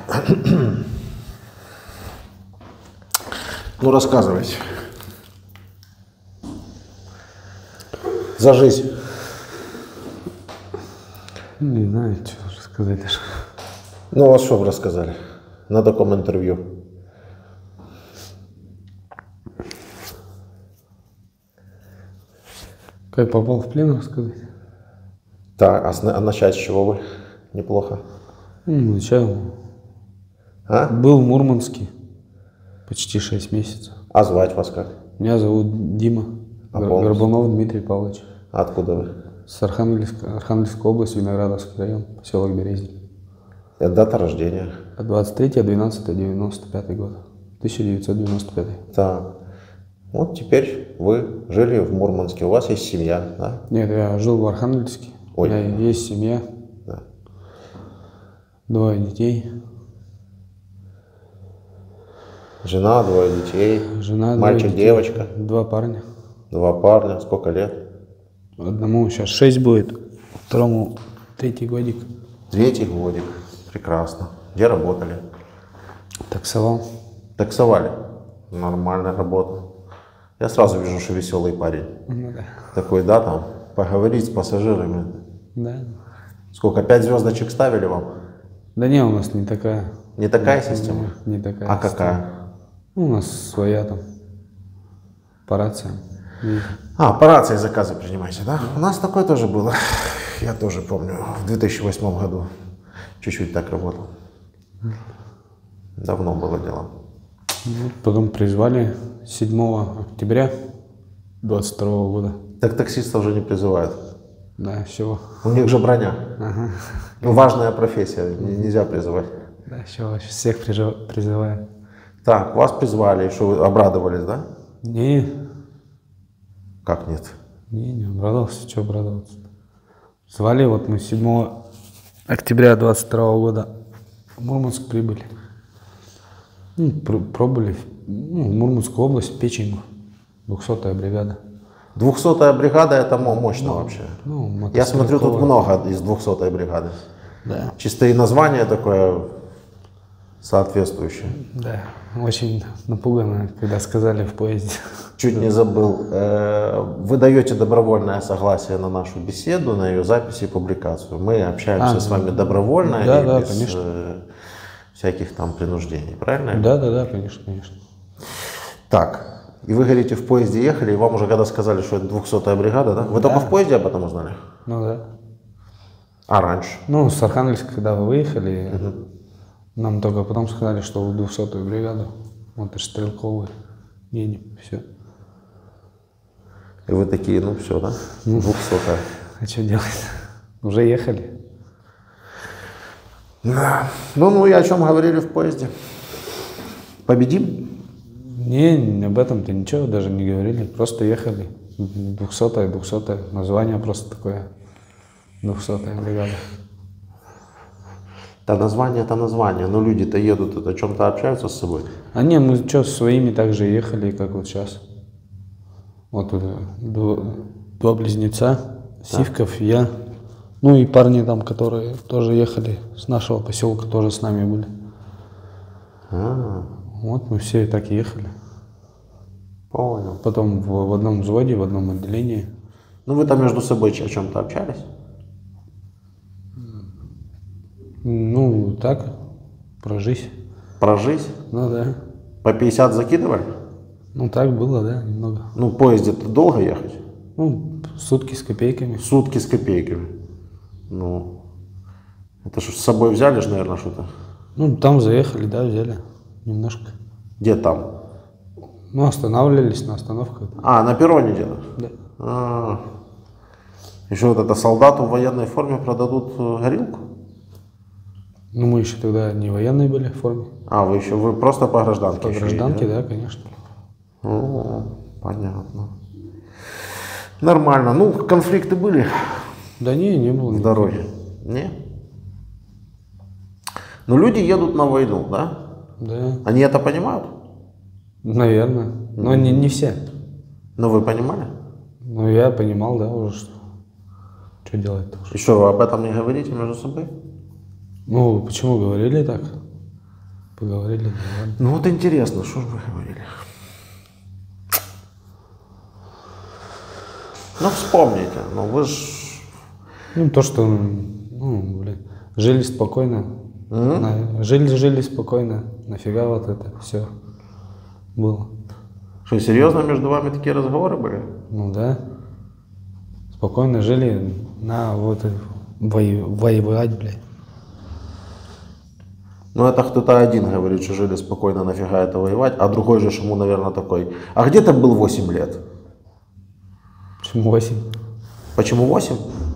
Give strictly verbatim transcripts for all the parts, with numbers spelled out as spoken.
Ну, рассказывайте. За жизнь. Не знаю, что рассказать даже. Ну, вас что бы рассказали на таком интервью? Как попал в плен, рассказать? Так, а, с- а начать с чего вы? Неплохо. Ну, начал. А? Был в Мурманске почти шесть месяцев. А звать вас как? Меня зовут Дима. А Гор- полностью? Горбунов Дмитрий Павлович. Откуда вы? С Архангельска, Архангельской области, Виноградовский район, поселок Березник. Это дата рождения. двадцать третье двенадцатое девяносто пятый год. тысяча девятьсот девяносто пятый. Так. Вот теперь вы жили в Мурманске. У вас есть семья, да? Нет, я жил в Архангельске. Ой. У меня есть семья, Да. двое детей, Жена, двое детей. жена, двое Мальчик, детей, девочка. два парня. Два парня. Сколько лет? Одному сейчас шесть будет, второму третий годик. Третий годик. Прекрасно. Где работали? Таксовал. Таксовали. Нормальная работа. Я сразу вижу, что веселый парень. Ну да. Такой, да, там, поговорить с пассажирами. Да. Сколько, пять звездочек ставили вам? Да не, у нас не такая. Не такая система? Не такая. А система. какая? Ну, у нас своя там. По рациям. И А, по рации заказы принимаете, да? У нас такое тоже было. Я тоже помню, в две тысячи восьмом году чуть-чуть так работал. Давно было дело. вот потом призвали седьмого октября двадцать второго года. Так таксистов уже не призывают. Да, все. У них же броня. Ага. Ну, важная профессия, н- нельзя призывать. Да, все, всех прижи- призываем. Так, вас призвали, и что вы обрадовались, да? Не, Как нет? не, не обрадовался, что обрадоваться. Звали, вот мы седьмого октября двадцать второго года в Мурманск прибыли. Ну, пр- пробыли в, ну, в Мурманскую область, Печень, двухсотая бригада. Двухсотая бригада это мо- мощно вообще. Ну, Я смотрю, тут мотострелковая. много из двухсотой бригады. Да, Чисто и название такое соответствующее. да, очень напугано, когда сказали в поезде. Чуть не забыл. Э, Вы даете добровольное согласие на нашу беседу, на ее запись и публикацию. Мы общаемся А, с вами добровольно да, и да, без конечно. э, всяких там принуждений. Правильно? Да, да, да, конечно, конечно. Так. И вы, говорите, в поезде ехали, и вам уже когда сказали, что это двухсотая бригада, да? Вы только в поезде об этом узнали? Ну да. А раньше? Ну, с Архангельска, когда вы выехали, нам только потом сказали, что в двухсотую бригаду, мотострелковую, едем, все. И вы такие, ну все, да? Двухсотая. А что делать? Уже ехали. Да. Ну, ну и о чем говорили в поезде? Победим? Не, об этом-то ничего даже не говорили, просто ехали. Двухсотая, двухсотая, название просто такое. Двухсотая бригада. Да название это название, но люди-то едут, это о чем-то общаются с собой. А не, мы что, своими также ехали, как вот сейчас. Вот э, два, два близнеца, Сивков и я. Ну и парни там, которые тоже ехали с нашего поселка, тоже с нами были. А, Вот мы все и так ехали. понял. Потом в, в одном взводе, в одном отделении. Ну вы там между собой о чем-то общались? Ну, так, про жизнь. Про жизнь? Ну да. По пятьдесят закидывали? Ну так было, да, немного. Ну в поезде-то долго ехать? Ну, сутки с копейками. Сутки с копейками. Ну, это что, с собой взяли же, наверное, что-то? Ну, там заехали, да, взяли немножко. Где там? Ну, останавливались на остановках. А, на перроне где-то? Да. А, еще вот это солдату в военной форме продадут э, горилку? Ну, мы еще тогда не военные были в форме. А, вы еще, вы просто по гражданке? По еще гражданке, едете, да, конечно. да? О, понятно. Нормально. Ну, конфликты были Да не, не было. в никаких. дороге? Не? Но люди едут на войну, да? Да, Они это понимают? наверное. Но не, не все. Но вы понимали? Ну, я понимал, да, уже что. Что делать-то уже. И что, вы об этом не говорите между собой? Ну, почему говорили так? Поговорили, нормально. Ну вот интересно, что же вы говорили? Ну вспомните, ну вы ж... Ну, то, что, ну, блин, жили спокойно. Mm-hmm. На, жили, жили спокойно. Нафига вот это все было. Что, серьезно между вами такие разговоры были? Ну да. Спокойно жили, на вот вою, воевать, блядь. Ну это кто-то один говорит, что жили спокойно, нафига это воевать, а другой же ему, наверное, такой. А где ты был восемь лет? Почему восемь? Почему восемь?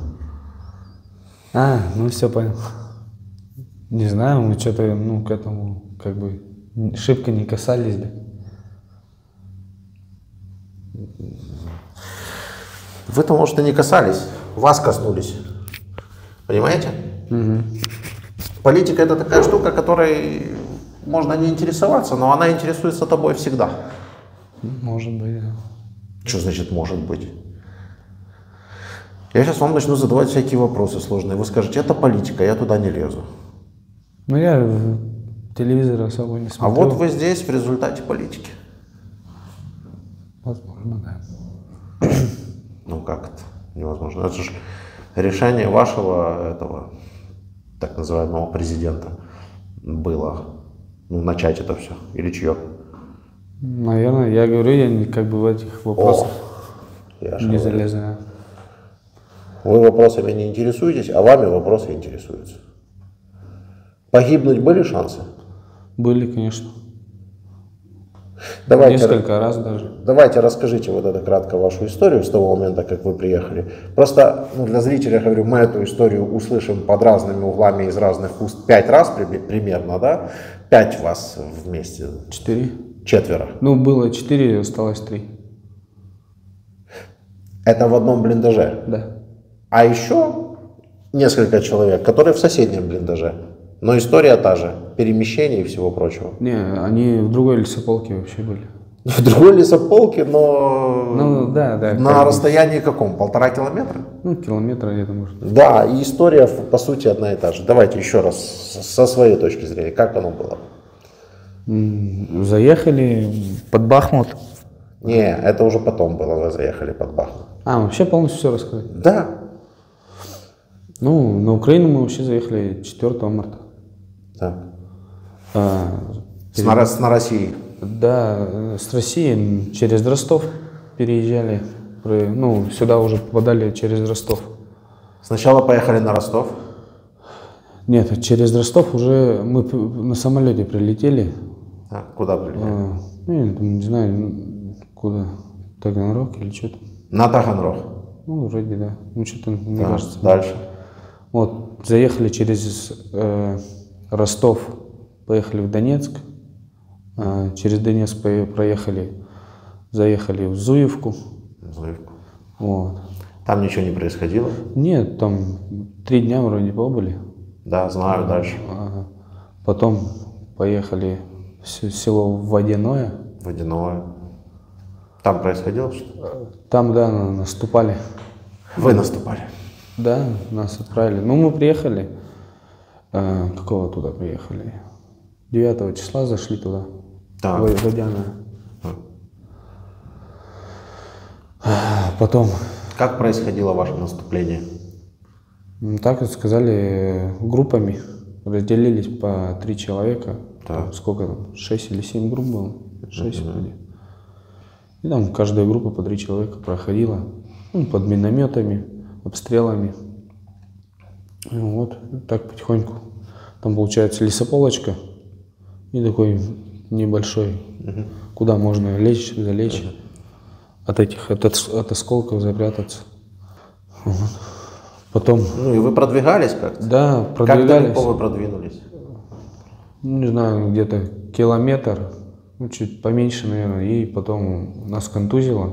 А, ну все понял. Не знаю, мы что-то, ну, к этому, как бы, шибко не касались, да. Вы-то, может, и не касались, вас коснулись. Понимаете? Угу. Политика — это такая штука, которой можно не интересоваться, но она интересуется тобой всегда. Может быть, да. Что значит «может быть»? Я сейчас вам начну задавать всякие вопросы сложные. Вы скажете, это политика, я туда не лезу. Ну, я телевизор особо не смотрю. А вот вы здесь в результате политики. Возможно, да. Ну как это? Невозможно. Это же решение вашего этого так называемого президента было. Ну, начать это все. Или чье? Наверное, я говорю, я не, как бы в этих вопросах О, я не залезаю. Вы вопросами не интересуетесь, а вами вопросы интересуются. Погибнуть были шансы? Были, конечно. Давайте, Несколько раз даже. Давайте расскажите вот это кратко вашу историю с того момента, как вы приехали. Просто ну, для зрителя, я говорю, мы эту историю услышим под разными углами из разных уст пять раз при, примерно, да? Пять вас вместе. Четыре. Четверо. Ну, было четыре, осталось три. Это в одном блиндаже? Да. А еще несколько человек, которые в соседнем блиндаже. Но история та же. Перемещение и всего прочего. Не, они в другой лесополке вообще были. В другой лесополке, но Ну, да, да. на как... расстоянии каком? Полтора километра? Ну, километра где-то, может. Да, и история по сути одна и та же. Давайте еще раз со своей точки зрения, как оно было? Заехали под Бахмут. Не, это уже потом было, вы заехали под Бахмут. А, вообще полностью все рассказать? Да. Ну, на Украину мы вообще заехали четвёртого марта. Так. А, С, на, с на России? Да, с России через Ростов переезжали. Ну, сюда уже попадали через Ростов. Сначала поехали на Ростов? Нет, через Ростов уже мы на самолете прилетели. Так, куда прилетели? А, ну, не знаю, куда. Таганрог или что-то. На Таганрог? Ну, вроде да. Ну, что-то, мне Так, кажется. дальше? Вот, заехали через э, Ростов, поехали в Донецк. А, через Донецк проехали, заехали в Зуевку. Зуевку. Вот. Там ничего не происходило? Нет, там три дня вроде побыли. Да, знаю, дальше. А, потом поехали в село Водяное. Водяное. Там происходило что-то? Там, да, наступали. Вы наступали? Да, нас отправили. Ну, мы приехали. А, какого туда приехали? девятого числа зашли туда. Так. В Водяное. А, потом... Как происходило ваше наступление? Ну, так сказали, группами разделились по три человека. Там, сколько там? Шесть или семь групп было? Шесть Mm-hmm. вроде. И там каждая группа по три человека проходила. Ну, под минометами, обстрелами. И вот так потихоньку. Там получается лесополочка и такой небольшой, mm-hmm. куда можно лечь, залечь. Mm-hmm. От этих, от, от осколков запрятаться. Вот. Потом... Ну и вы продвигались как-то? Да, продвигались. Как далеко вы продвинулись? Ну, не знаю, где-то километр, ну, чуть поменьше, наверное, и потом нас контузило.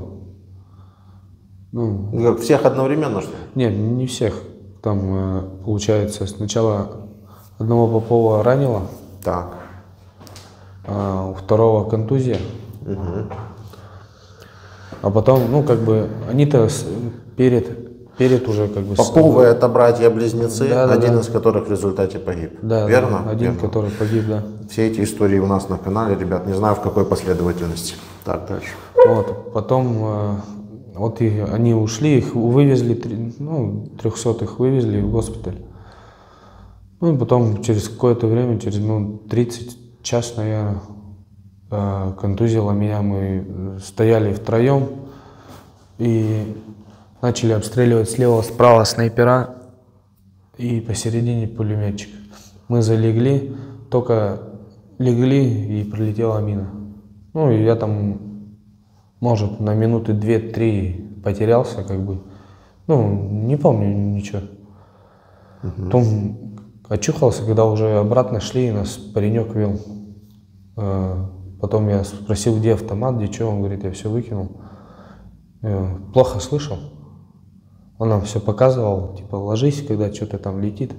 Ну, Как, всех одновременно, что ли? Нет, не всех. Там, получается, сначала одного Попова ранило, Так. а у второго контузия. Угу. А потом, ну, как бы, они-то перед перед уже как бы... Поповы — это братья-близнецы, да, да, один да. из которых в результате погиб. Да, Верно? да, один, Верно. который погиб, да. Все эти истории у нас на канале, ребят, не знаю в какой последовательности. Так, дальше. Вот, потом э, вот и они ушли, их вывезли, три- ну, трехсотых вывезли в госпиталь. Ну и потом через какое-то время, через минут тридцать, час, наверное, э, контузило меня, мы стояли втроем и начали обстреливать слева, справа снайпера и посередине пулеметчик. Мы залегли, только легли и прилетела мина. Ну и я там, может, на минуты две-три потерялся, как бы. Ну, не помню ничего. Угу. Потом очухался, когда уже обратно шли, и нас паренек вел. Потом я спросил, где автомат, где что, он говорит, я все выкинул. Плохо слышал. Он нам все показывал, типа, ложись, когда что-то там летит.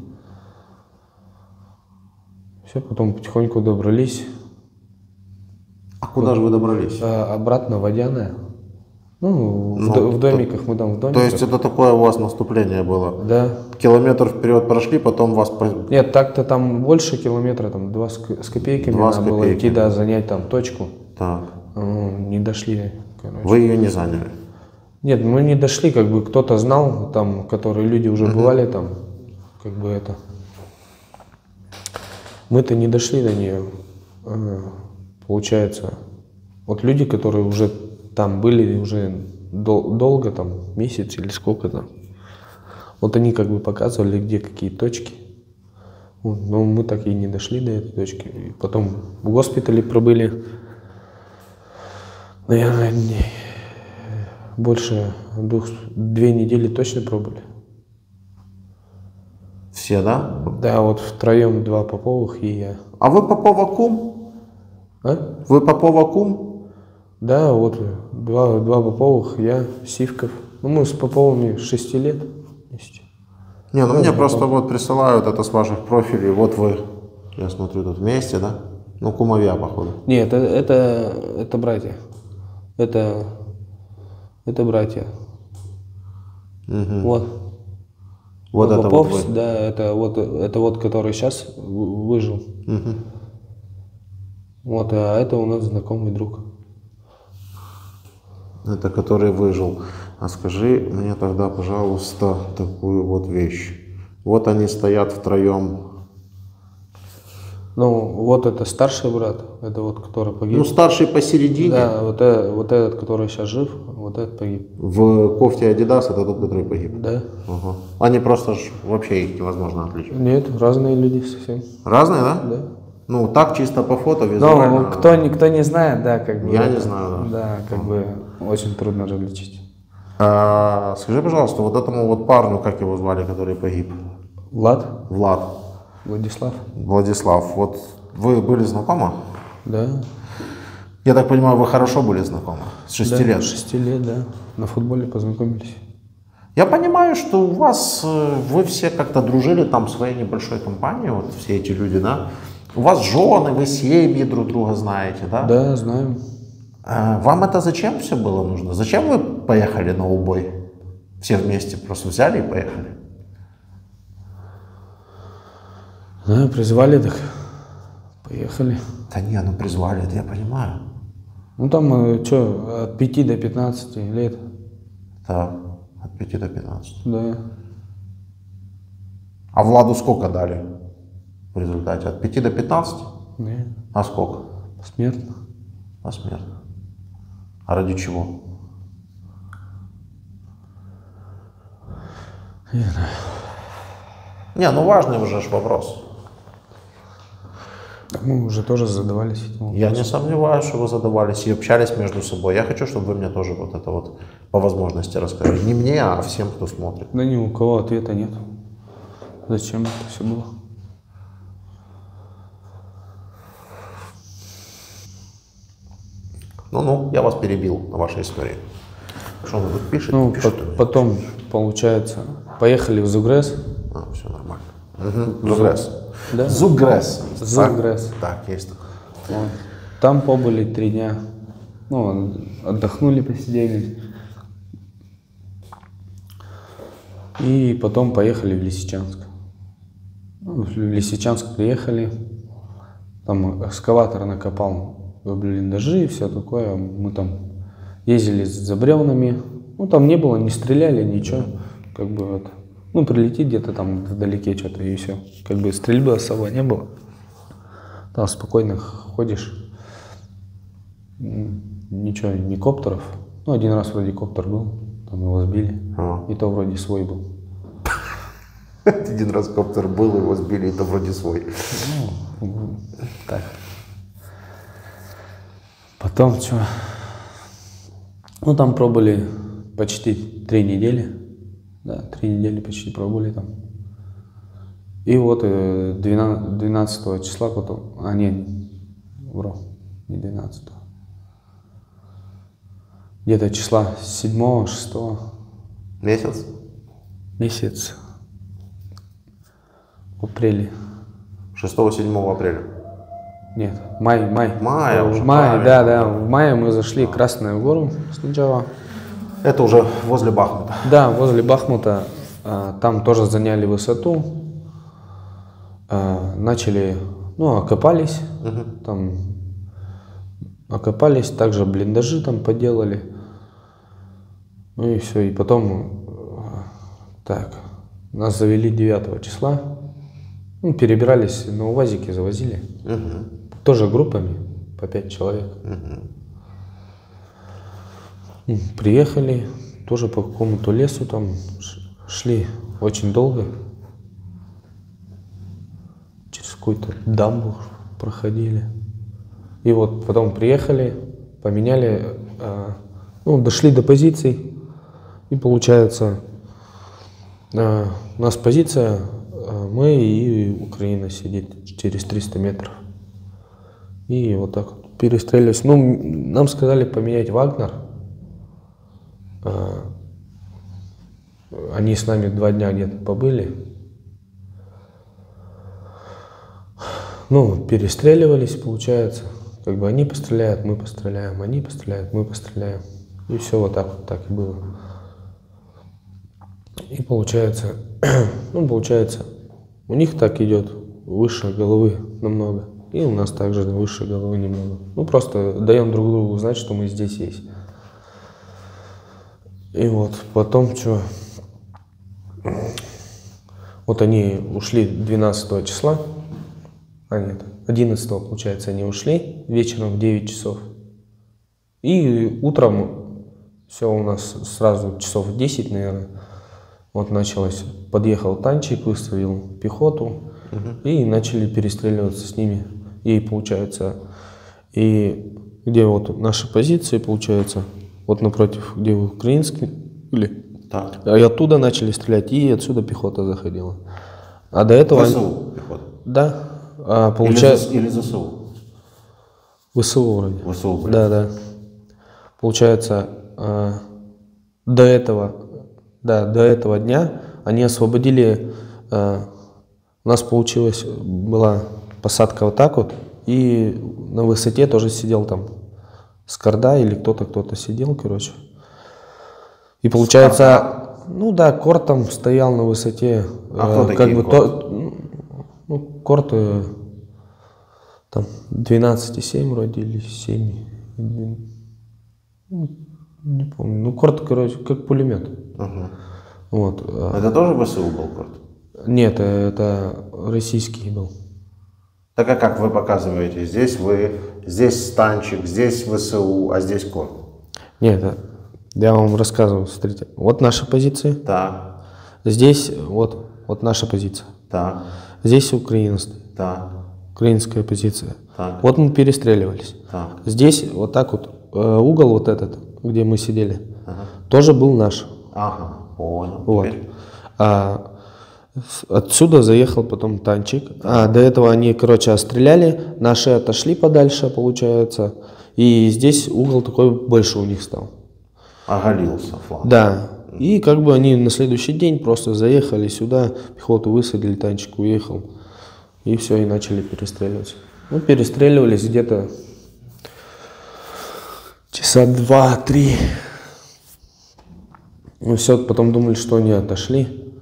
Все, потом потихоньку добрались. А куда же вы добрались? А, обратно Водяное. Ну, Ну, в, до- в то- домиках, мы там в То домиках. есть это такое у вас наступление было? Да. Километр вперед прошли, потом вас... по- Нет, так-то там больше километра, там два с, ко- с копейками Два с надо было копейками. идти, да, занять там точку. Так. Ну, не дошли, короче. Вы ее не заняли? Нет, мы не дошли, как бы кто-то знал, там, которые люди уже Мгм. бывали там, как бы это. Мы-то не дошли до нее. Э, Получается, вот люди, которые уже там были, уже дол- долго, там, месяц или сколько там, вот они как бы показывали, где какие точки. Вот, но мы так и не дошли до этой точки. И потом в госпитале пробыли, наверное, не- больше двух, две недели точно пробыли. Все, да? Да, вот втроем два Поповых и я. А вы Попова кум? А? Вы Попова кум? Да, вот два, два Поповых, я, Сивков. Ну, мы с Поповыми шести лет вместе. Не, ну Да, мне да, просто да. вот присылают это с ваших профилей. Вот вы, я смотрю, тут вместе, да? Ну, кумовья, походу. Нет, это, это, это братья. Это, это братья. Мгм. Вот. Вот Ну, это Попов, вот вы. да, это вот, это вот, который сейчас выжил. Мгм. Вот, а это у нас знакомый друг. Это который выжил. А скажи мне тогда, пожалуйста, такую вот вещь. Вот они стоят втроем. Ну, вот это старший брат, это вот, который погиб. Ну, старший посередине. Да, вот, э- вот этот, который сейчас жив, вот этот погиб. В кофте Adidas это тот, который погиб. Да. Ага. Они просто ж вообще их невозможно отличить. Нет, разные люди совсем. Разные, да? Да. Ну, так чисто по фото, визуально. Ну, кто, никто не знает, да, как бы. Я это- не знаю, да. Да, как бы очень трудно различить. А, скажи, пожалуйста, вот этому вот парню, как его звали, который погиб? Влад, Влад, Владислав. Владислав. Вот вы были знакомы? Да. Я так понимаю, вы хорошо были знакомы? С шести Да, лет? Шести лет, да. На футболе познакомились. Я понимаю, что у вас, э, вы все как-то дружили там в своей небольшой компании, вот все эти люди, да? У вас жены, вы семьи друг друга знаете, да? Да, знаем. А вам это зачем все было нужно? Зачем вы поехали на убой? Все вместе просто взяли и поехали? Да, призвали, так поехали. Да не, ну призвали, это я понимаю. Ну там, что, от пяти до пятнадцати лет. Так, от пяти до пятнадцати. Да. А Владу сколько дали в результате? От пяти до пятнадцати? Нет, А сколько? посмертно. Посмертно. А ради чего? Не знаю. Не, ну важный уже ж вопрос. Мы уже тоже задавались этим. Я не сомневаюсь, что вы задавались и общались между собой. Я хочу, чтобы вы мне тоже вот это вот по возможности рассказали. Не мне, а всем, кто смотрит. Да ни у кого ответа нет. Зачем это все было? Ну-ну, я вас перебил на вашей истории. Что вы тут пишете? Ну, Пишет пот- у меня. потом, получается, поехали в Зугрес. А, все нормально. Угу. Зугрес. Да. Зугрес. Зугрес. Так, так, есть такое. Вот. Там побыли три дня. Ну, отдохнули, посидели. И потом поехали в Лисичанск. Ну, в Лисичанск приехали, там экскаватор накопал блиндажи и все такое. Мы там ездили за бревнами. Ну, там не было, не стреляли, ничего. Как бы вот, ну, прилетит где-то там вдалеке что-то и все. Как бы стрельбы особо не было. Там спокойно ходишь. Ничего, ни коптеров. Ну, один раз вроде коптер был, там его сбили. А. И то вроде свой был. Один раз коптер был, его сбили, и то вроде свой. Ну, так. Потом что? Ну, там пробовали почти три недели. Да, три недели почти пробовали там. И вот двенадцатого числа потом, а не, вру, не двенадцатого. Где-то числа седьмого, шестого. Месяц? Месяц. В апреле. шестого-седьмого апреля? Нет, май, май. Мая уже. В мае, да, да. В мае мы зашли в Красную Гору сначала. Это уже возле Бахмута? Да, возле Бахмута. Там тоже заняли высоту. Начали, ну, окопались. Угу. Там окопались, также блиндажи там поделали. Ну и все. И потом, так, нас завели девятого числа. Ну, перебирались на УАЗике, завозили. Угу. Тоже группами, по пять человек. Угу. Приехали, тоже по какому-то лесу там шли очень долго. Через какую-то дамбу проходили. И вот потом приехали, поменяли, ну, дошли до позиций. И получается, у нас позиция, мы и Украина сидит через триста метров. И вот так вот перестреливались. Ну, нам сказали поменять Вагнер. Они с нами два дня где-то побыли. Ну, перестреливались, получается. Как бы они постреляют, мы постреляем, они постреляют, мы постреляем. И все вот так вот так и было. И получается, ну, получается, у них так идет выше головы намного. И у нас также выше головы немного. Ну, просто даем друг другу знать, что мы здесь есть. И вот потом что? Вот они ушли двенадцатого числа. А нет, одиннадцатого, получается, они ушли вечером в девять часов. И утром все у нас сразу часов в десять, наверное, вот началось. Подъехал танчик, выставил пехоту, угу. И начали перестреливаться с ними. И получается, и где вот наши позиции, получается, вот напротив, где украинские были, так. И оттуда начали стрелять, и отсюда пехота заходила. А до этого... ВСУ пехота? Да. А, получается... Или ЗСУ? ВСУ вроде. ВСУ, блин. Да, да. Получается, а, до этого, да, до этого дня они освободили, а, у нас получилось, была посадка вот так вот, и на высоте тоже сидел там Скорда или кто-то, кто-то сидел, короче. И получается, Скорда? Ну да, корт там стоял на высоте. А э, кто как бы корт? То, ну, корт э, там двенадцать и семь вроде, или семь, ну, не помню. Ну, корт, короче, как пулемет. Угу. Вот. Это тоже ВСУ был корт? Нет, это российский был. Так а как вы показываете? Здесь вы, здесь танчик, здесь ВСУ, а здесь корт? Нет, я вам рассказывал, смотрите. Вот наша позиция. Да. Здесь вот, вот наша позиция. Да. Здесь Украина стоит. Да. Украинская позиция. Так. Вот мы перестреливались. Так. Здесь вот так вот, э, угол вот этот, где мы сидели, ага. тоже был наш. Ага, понял. Вот. А, отсюда заехал потом танчик. А до этого они, короче, стреляли, наши отошли подальше, получается. И здесь угол такой больше у них стал. Оголился фланг. Да. И как бы они на следующий день просто заехали сюда, пехоту высадили, танчик уехал. И все, и начали перестреливаться. Ну, перестреливались где-то часа два-три. Ну все, потом думали, что они отошли.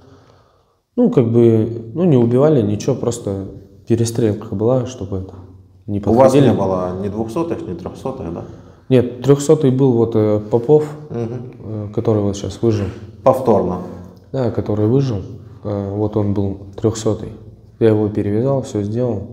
Ну, как бы, ну, не убивали, ничего, просто перестрелка была, чтобы это не У вас подходили. не было ни двухсотых, ни трехсотых, да? Нет, трехсотый был вот э, Попов, Угу. э, который вот сейчас выжил. Повторно. Да, который выжил, э, вот он был трехсотый. Я его перевязал, все сделал.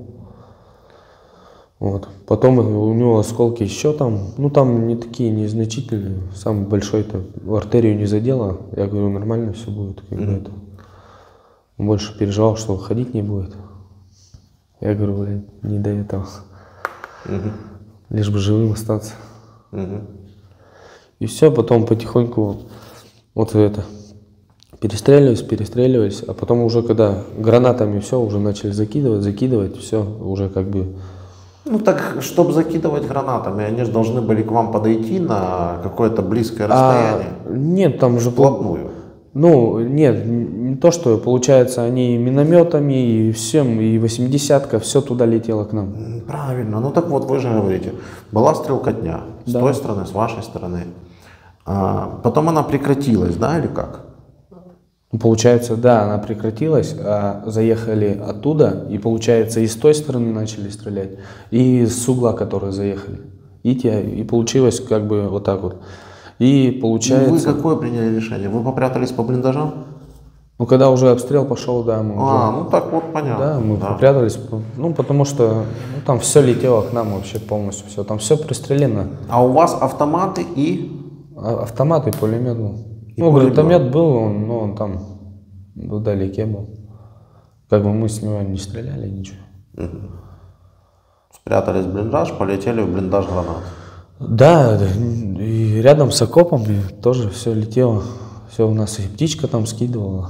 Вот. Потом у него осколки еще там, ну там не такие незначительные, самый большой-то в артерию не задело. Я говорю, нормально все будет. Как бы это. Он больше переживал, что ходить не будет. Я говорю, блядь, не до этого. Угу. Лишь бы живым остаться. Угу. И все, потом потихоньку вот это перестреливались, перестреливались, а потом уже когда гранатами все уже начали закидывать, закидывать, все уже как бы. Ну так, чтобы закидывать гранатами, они же должны были к вам подойти на какое-то близкое А, расстояние. нет, там же Вплотную. Ну, нет, не то, что, получается, они минометами и всем, и восьмидесятка, все туда летело к нам. Правильно, ну так вот, вы же говорите, была стрелкотня с Да. той стороны, с вашей стороны. А, потом она прекратилась, да, или как? Ну, получается, да, она прекратилась, а заехали оттуда, и, получается, и с той стороны начали стрелять, и с угла, которые заехали. И, те, и получилось как бы вот так вот. И И получается... вы какое приняли решение? Вы попрятались по блиндажам? Ну, когда уже обстрел пошел, да, мы А, уже... ну так вот понятно. Да, мы да. попрятались, ну, потому что ну, там все летело к нам вообще полностью, все, там все пристрелено. А у вас автоматы и... А- Автомат и пулемет был. И Ну, пулемет. гранатомет был, он, но он там вдалеке был. Как бы мы с него не стреляли, ничего. Спрятались в блиндаж, полетели в блиндаж гранат. Да, и рядом с окопами тоже все летело. Все у нас и птичка там скидывала.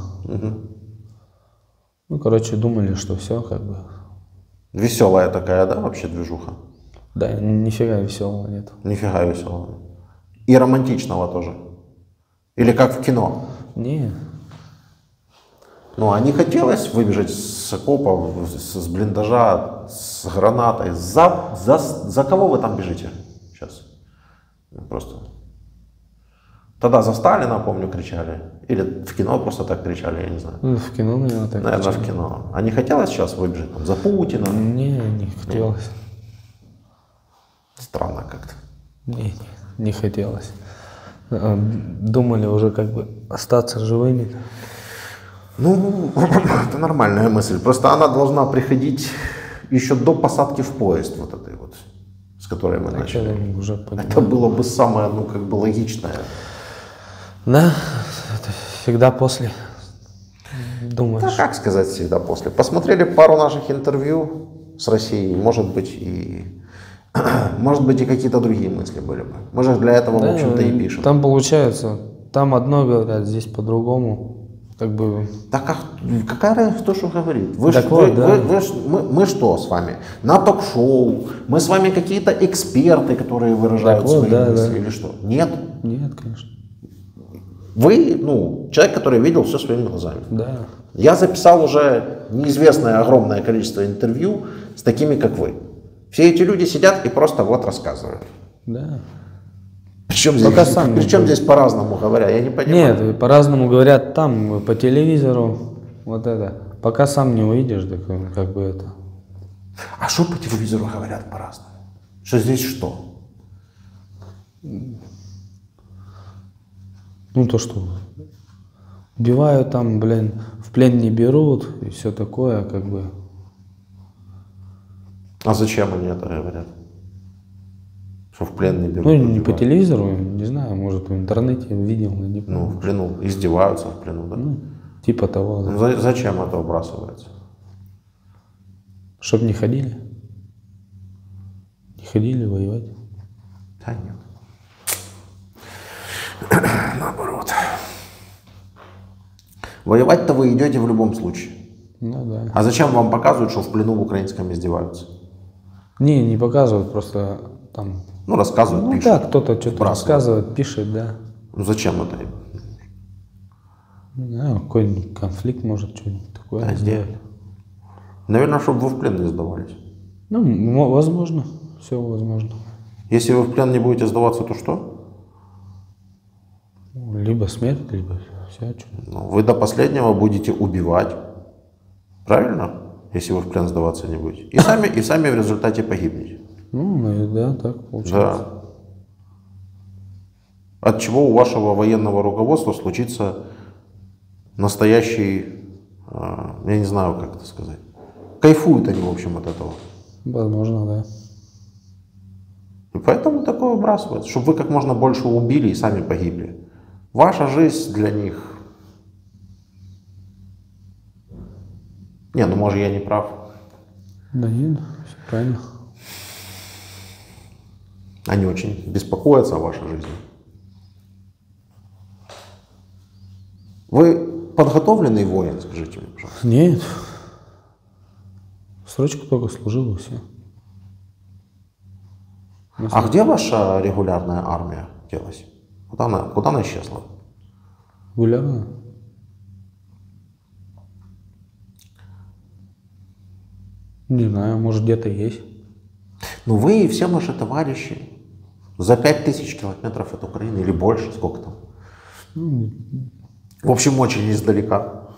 Ну, короче, думали, что все как бы. Веселая такая, да, вообще движуха? Да, нифига веселого нет. Нифига веселая. И романтичного тоже. Или как в кино. Не, Ну, а не хотелось выбежать с окопа, с, с блиндажа, с гранатой. За, за, за кого вы там бежите сейчас? Просто. Тогда за Сталина, помню, кричали. Или в кино просто так кричали, я не знаю. ну, в кино, наверное, так. Наверное, кричали. в кино. А не хотелось сейчас выбежать там, за Путина? Не, не хотелось. Странно как-то. Не, не, не хотелось. А, Думали уже как бы остаться живыми. Ну, это нормальная мысль. Просто она должна приходить еще до посадки в поезд, вот этой вот, с которой мы начали. Начали уже понимать. Это было бы самое, ну, как бы логичное. Да, это всегда после Да, думаешь. как сказать всегда после. Посмотрели пару наших интервью с Россией, может быть, и может быть, и какие-то другие мысли были бы. Мы же для этого, Да, в общем-то, и пишем. Там получается, там одно говорят, здесь по-другому. Как бы, Так а какая разница, кто что говорит? Вы, Так ж- вот, вы- да. вы- вы ж- мы, мы что с вами? На ток-шоу? Мы с вами какие-то эксперты, которые выражают Так вот, свои да, мысли да. или что? Нет. нет, конечно. Вы, ну, человек, который видел все своими глазами. Да. Я записал уже неизвестное огромное количество интервью с такими, как вы. Все эти люди сидят и просто вот рассказывают. Да. Причем Пока здесь, сам не причем был. здесь по-разному говоря, я не понимаю. Нет, по-разному говорят там, по телевизору, вот это. Пока сам не увидишь, так э, как бы это. А что по телевизору говорят по-разному? Что здесь что? Ну то, что убивают там, блин, в плен не берут и все такое, как бы. А зачем они это говорят? Что в плен не берут? Ну, не по убивают? телевизору, не знаю, может, в интернете видел, я не помню. Ну, в плену, издеваются в плену, да? Ну, типа того, да. Ну, за- зачем это выбрасывается? Чтоб не ходили. Не ходили воевать. Да нет. Наоборот. Воевать-то вы идете в любом случае. Ну да. А зачем вам показывают, что в плену в украинском издеваются? Не, не показывают, просто там. Ну, рассказывают, Ну пишут. да, кто-то что-то Вбрасывают. рассказывает, пишет, да. Ну, зачем это? Не знаю, какой-нибудь конфликт, может, что-нибудь такое Да, сделать. Наверное, чтобы вы в плен не сдавались. Ну, мо- возможно, все возможно. Если вы в плен не будете сдаваться, то что? Либо смерть, либо все. Ну, вы до последнего будете убивать. Правильно? Если вы в плен сдаваться не будете. И сами, и сами в результате погибнете. Ну, ну, да, так получается. Да. От чего у вашего военного руководства случится настоящий, я не знаю, как это сказать. Кайфуют они, в общем, от этого. Возможно, да. И поэтому такое выбрасывают, чтобы вы как можно больше убили и сами погибли. Ваша жизнь для них... Не, ну может я не прав. Да нет, все правильно. Они очень беспокоятся о вашей жизни. Вы подготовленный воин, скажите мне, пожалуйста? Нет. Срочку только служил и все. А где ваша регулярная армия делась? Куда она, куда она исчезла? Гуляла. Не знаю, может где-то есть. Ну вы и все наши товарищи за пять тысяч километров от Украины или больше, сколько там? В общем, очень издалека.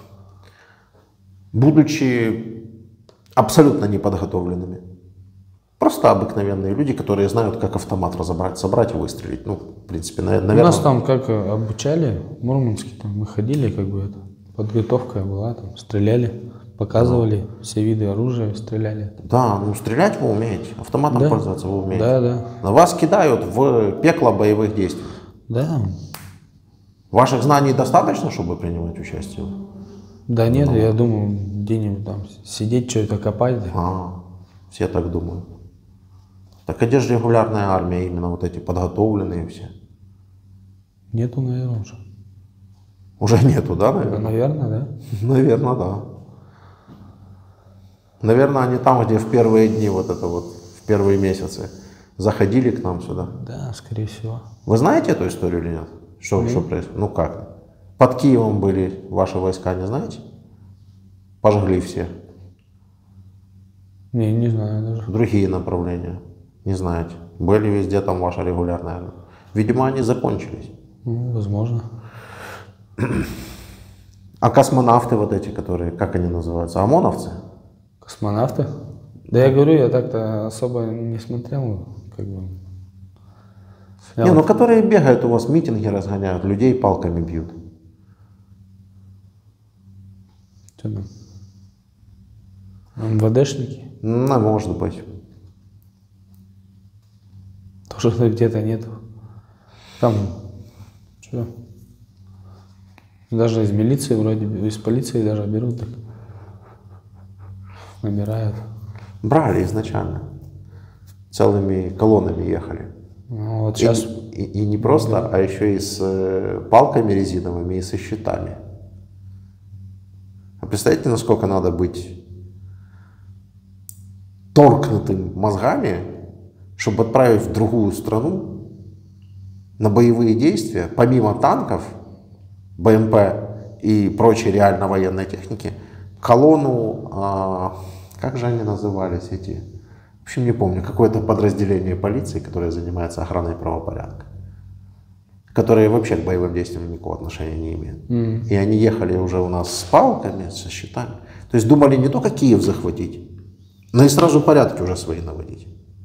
Будучи абсолютно неподготовленными. Просто обыкновенные люди, которые знают, как автомат разобрать, собрать и выстрелить. Ну, в принципе, наверное... Нас там как обучали, в Мурманске, там мы ходили, как бы это, подготовка была, там стреляли, показывали ну. все виды оружия, стреляли. Да, ну стрелять вы умеете, автоматом да. пользоваться вы умеете. Да, да. На вас кидают в пекло боевых действий. Да. Ваших знаний достаточно, чтобы принимать участие? Да нет, ну. я думаю, где-нибудь там сидеть, что-то копать. Да. А, все так думают. Так где же регулярная армия, именно вот эти подготовленные все? Нету, наверное, уже. Уже нету, да, наверное? Наверное, да. Наверное, да. Наверное, они там, где в первые дни, вот это вот, в первые месяцы, заходили к нам сюда. Да, скорее всего. Вы знаете эту историю или нет? Что, mm-hmm. что происходит? Ну как? Под Киевом были ваши войска, не знаете? Пожгли все. Не, не знаю даже. Другие направления. Не знаете. Были везде там ваша регулярная армия. Видимо, они закончились. Ну, возможно. А космонавты вот эти, которые, как они называются, ОМОНовцы? Космонавты? Да я говорю, я так-то особо не смотрел, как бы. Я не, вот... ну которые бегают у вас, митинги разгоняют, людей палками бьют. Что там? МВДшники? Ну, может быть. Тоже где-то нету. Там, что? Даже из милиции вроде, из полиции даже берут, так набирают. Брали изначально. Целыми колоннами ехали. Ну, вот сейчас... и, и, и не просто, да. а еще и с э, палками резиновыми, и со щитами. А представляете, насколько надо быть торкнутым мозгами, чтобы отправить в другую страну на боевые действия, помимо танков, БМП и прочей реально военной техники, колонну, а, как же они назывались эти, в общем не помню, какое-то подразделение полиции, которое занимается охраной правопорядка, которые вообще к боевым действиям никакого отношения не имеют. Mm. И они ехали уже у нас с палками, со щитами. То есть думали не только Киев захватить, но и сразу порядки уже свои наводить.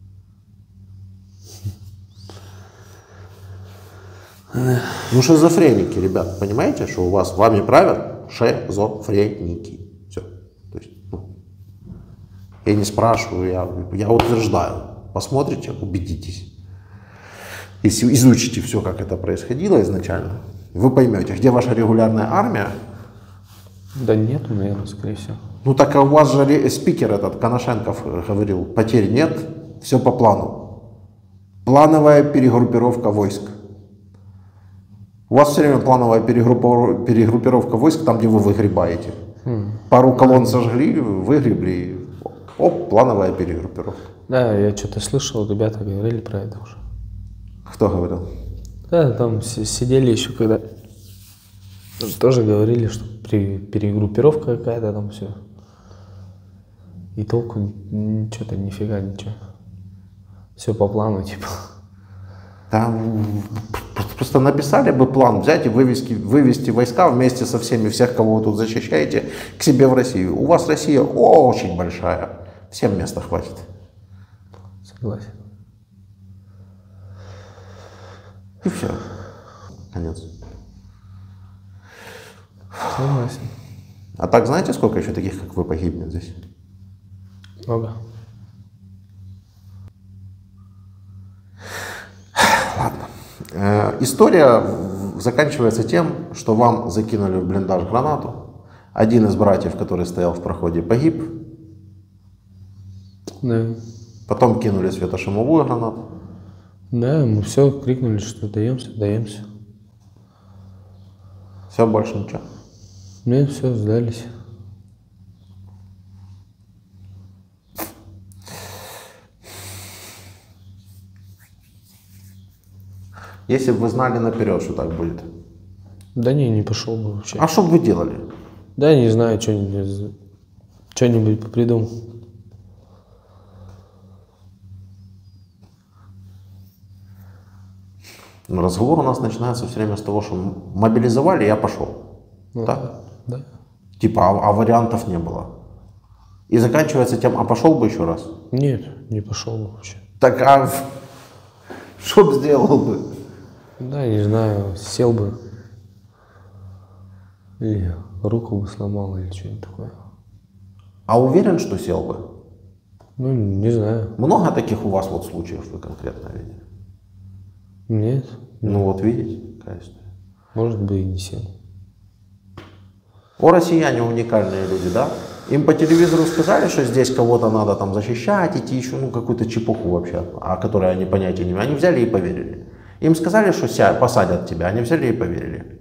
Ну, шизофреники, ребят, понимаете, что у вас вами правят шизофреники. Все. То есть, ну, я не спрашиваю, я, я утверждаю. Посмотрите, убедитесь. Если изучите все, как это происходило изначально, вы поймете, где ваша регулярная армия. Да нету, наверное, скорее всего. Ну так а у вас же спикер этот, Коношенков, говорил, потерь нет, все по плану. Плановая перегруппировка войск. У вас все время плановая перегруппировка, перегруппировка войск там, где вы выгребаете. Хм. Пару колонн сожгли, выгребли, оп, плановая перегруппировка. Да, я что-то слышал, ребята говорили про это уже. Кто говорил? Да, там сидели еще, когда тоже говорили, что перегруппировка какая-то там все. И толку что-то нифига ничего. Все по плану, типа. Там Просто написали бы план, взять и вывести, вывести войска вместе со всеми, всех, кого вы тут защищаете, к себе в Россию. У вас Россия очень большая, всем места хватит. Согласен. И все. Конец. Согласен. А так знаете, сколько еще таких, как вы, погибнет здесь? Много. Ладно. Э, история заканчивается тем, что вам закинули в блиндаж гранату. Один из братьев, который стоял в проходе, погиб. Да. Потом кинули светошумовую гранату. Да, мы все крикнули, что даемся, даемся. Все, больше ничего. Мы все, сдались. Если бы вы знали наперед, что так будет. Да не, не пошел бы вообще. А что бы вы делали? Да, не знаю, что-нибудь, что-нибудь придумал. Разговор у нас начинается все время с того, что мобилизовали, я пошел. Ну, так? Да. Типа, а, а вариантов не было. И заканчивается тем, а пошел бы еще раз? Нет, не пошел бы вообще. Так, а что бы сделал бы? Да, не знаю, сел бы. Или руку бы сломал, или что-нибудь такое. А уверен, что сел бы? Ну, не знаю. Много таких у вас вот случаев вы конкретно видели? Нет. Ну вот видите, какая история. Может быть, и не сел. О, россияне уникальные люди, да? Им по телевизору сказали, что здесь кого-то надо там защищать, идти еще, ну, какую-то чепуху вообще, о которой они понятия не имеют. Они взяли и поверили. Им сказали, что ся, посадят тебя, они взяли и поверили.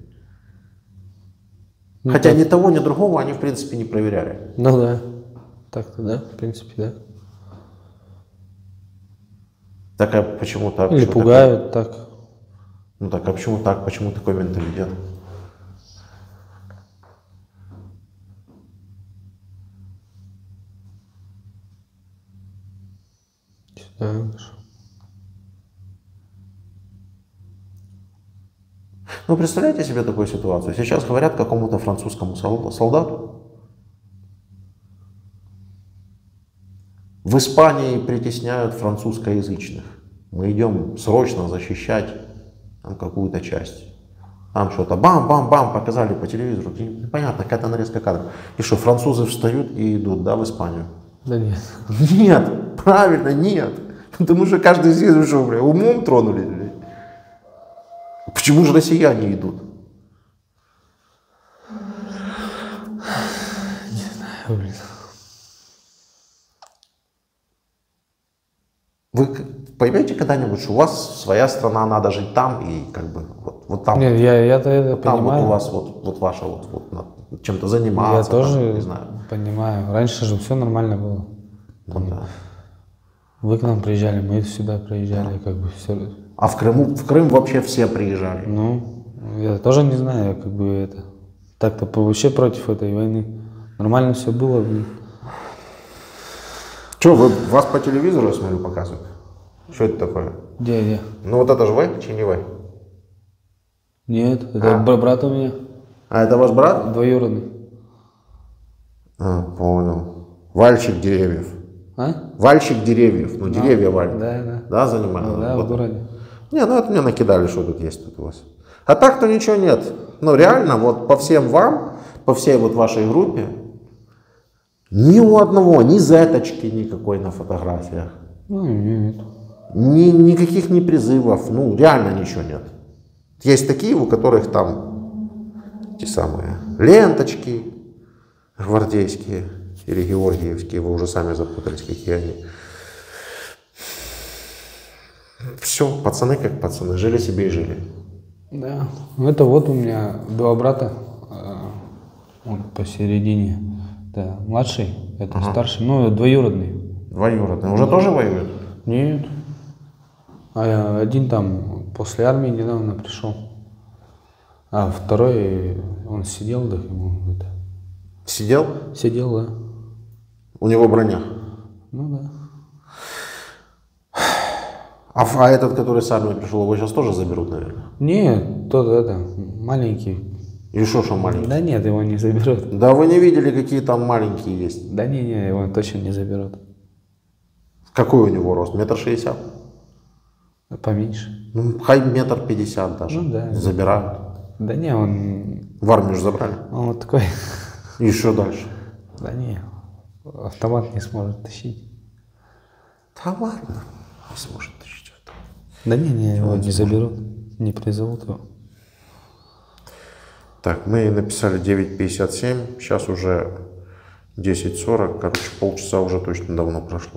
Ну, Хотя так. ни того, ни другого они, в принципе, не проверяли. Ну да. Так-то, да, в принципе, да. Так, а почему так? Или Что пугают так. такое? Ну так, а почему так? Почему такой менталитет? Не знаю даже. Ну, представляете себе такую ситуацию? Сейчас говорят какому-то французскому солдату: в Испании притесняют французскоязычных. Мы идем срочно защищать там какую-то часть. Там что-то бам-бам-бам показали по телевизору. Непонятно, какая-то нарезка кадров. И что, французы встают и идут, да, в Испанию? Да нет. Нет, правильно, нет. Потому что каждый из них что, бля, умом тронулись, бля. Почему же россияне идут? Не знаю, блин. Вы поймете когда-нибудь, что у вас своя страна, надо жить там, и как бы вот, вот там, Нет, я, я-то это вот там понимаю. вот у вас вот, вот ваша вот, вот над чем-то заниматься. Я там, тоже не знаю. понимаю. Раньше же все нормально было. Ну, да. Вы к нам приезжали, мы сюда приезжали, как бы все. А в Крыму, в Крым вообще все приезжали. Ну, я тоже не знаю, как бы это. Так-то вообще против этой войны. Нормально все было, блин. Что, вы, вас по телевизору, я смотрю, показывают? Что это такое? Где, где? Ну вот это же вы, чи не вы? Нет, это А. бра- брат у меня, А это ваш брат? двоюродный. А, понял. Вальщик деревьев. А? Вальщик деревьев, ну деревья валят. Да, да. Да, занимаю? Ну, да, Вот. в городе. Не, ну это мне накидали, что тут есть тут у вас. А так-то ничего нет. Ну реально, вот по всем вам, по всей вот вашей группе, ни у одного, ни зеточки никакой на фотографиях. Ну, нет. Ни, никаких ни призывов, ну реально ничего нет. Есть такие, у которых там те самые ленточки гвардейские или георгиевские, вы уже сами запутались, какие они. Все, пацаны как пацаны, жили себе и жили. Да. Это вот у меня два брата, э, вот посередине. Это младший, это Ага. старший, ну, двоюродный. Двоюродные. Уже тоже воюют? Нет. А один там после армии недавно пришел. А второй, он сидел, да, ему это... Сидел? Сидел, да. У него броня. Ну да. А, а этот, который с армии пришел, его сейчас тоже заберут, наверное? Не, тот это, маленький. И что, что маленький? Да нет, его не заберут. Да вы не видели, какие там маленькие есть? Да не, не, его точно не заберут. Какой у него рост? Метр шестьдесят? Поменьше. Ну, хай метр пятьдесят даже. Ну да. Забирают. Да не, он, В армию же забрали. он вот такой. И что дальше? Да не, автомат не сможет тащить. Да ладно. Не сможет тащить. Да не, не, его не заберут, не призовут его. Так, мы написали девять пятьдесят семь, сейчас уже десять сорок, короче, полчаса уже точно давно прошло.